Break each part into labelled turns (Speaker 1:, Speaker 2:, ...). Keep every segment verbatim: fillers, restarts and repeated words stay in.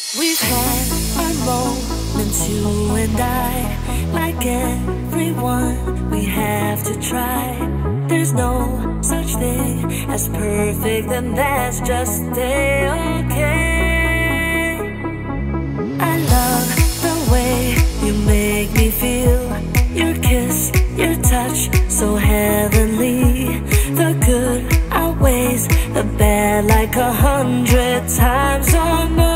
Speaker 1: We've had our moments, you and I. Like everyone, we have to try. There's no such thing as perfect, and that's just a-okay. I love the way you make me feel. Your kiss, your touch, so heavenly. The good outweighs the bad like a hundred times or more.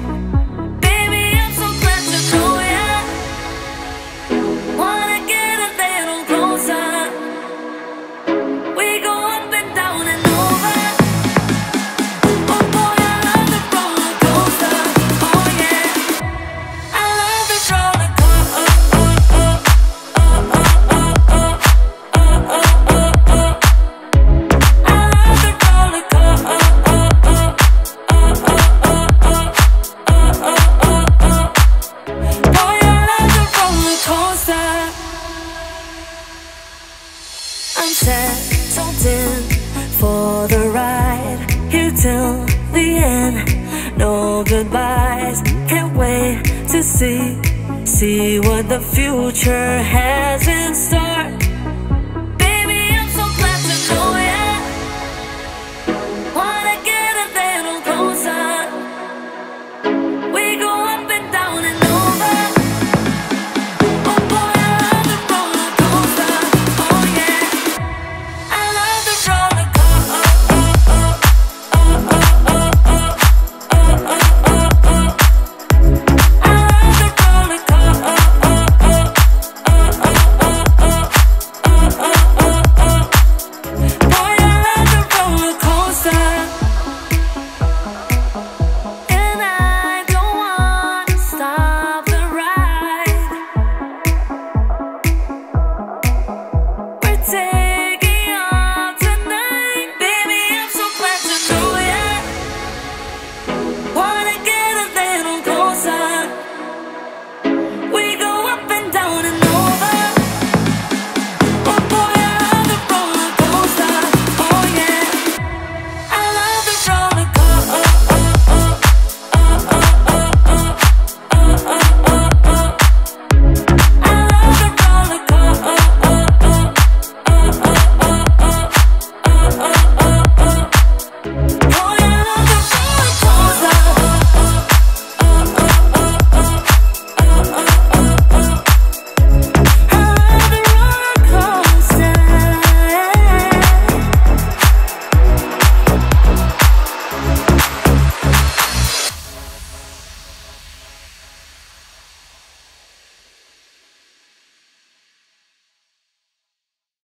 Speaker 1: I'm settled in for the ride, here till the end, no goodbyes. Can't wait to see, see what the future has in store.